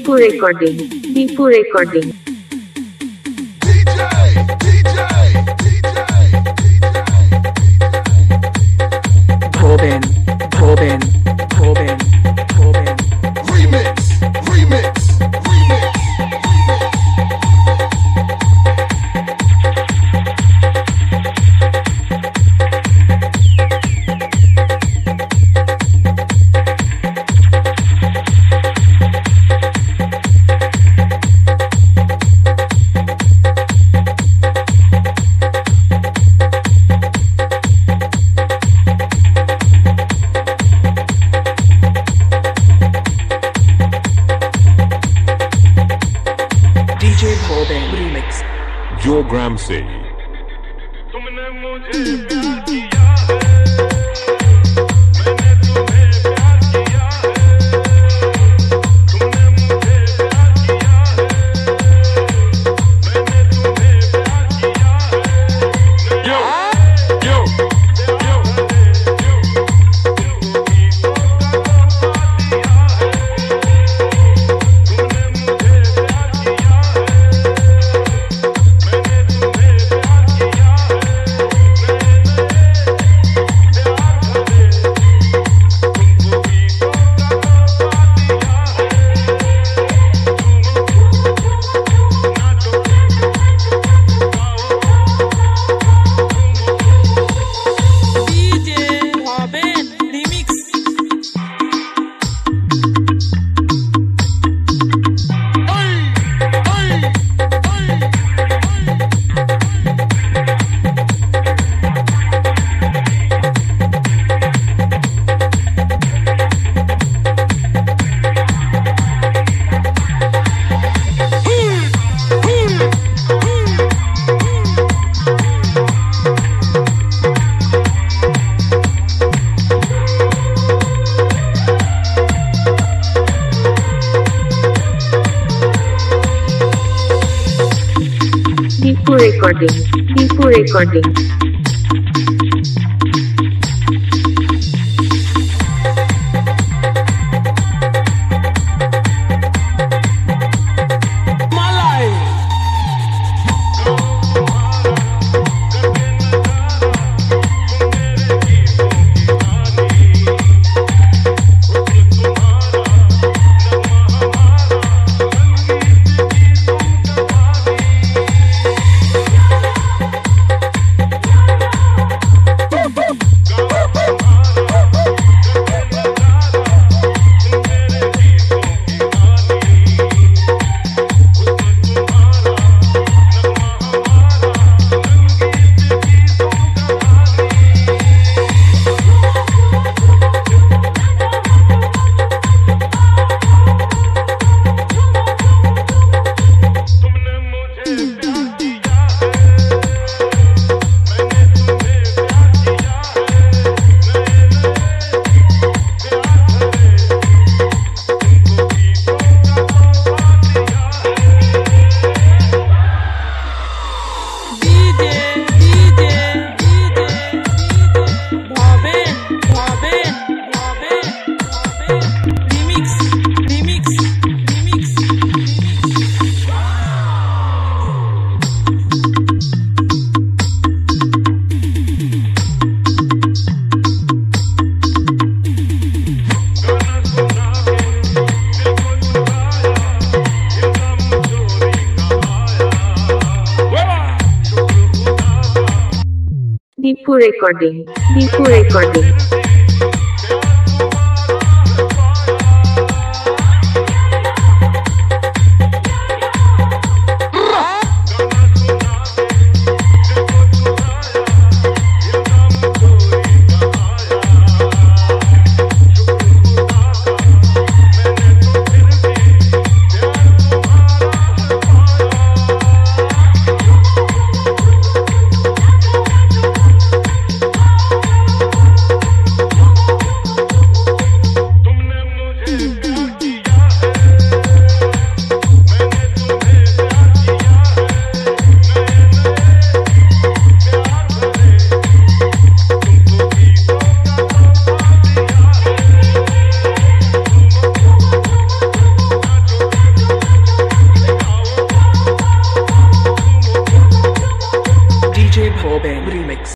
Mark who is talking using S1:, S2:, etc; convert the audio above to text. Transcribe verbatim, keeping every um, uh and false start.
S1: Dipu recording. Dipu recording.
S2: bhaben, bhaben, bhaben, bhaben.
S3: Remix, remix, remix.
S2: D J bhaben remix.
S3: जो ग्राम से
S4: तुमने मुझे प्यार किया है, मैंने तुम्हें प्यार किया है। तुमने मुझे प्यार किया है, मैंने तुम्हें प्यार किया है। यो यो यो यो तुमको का तोहफा दिया है। तुमने मुझे प्यार किया है, मैंने तुम्हें प्यार किया है।
S1: Dipu recording. Dipu recording. Dipu recording. Dipu recording.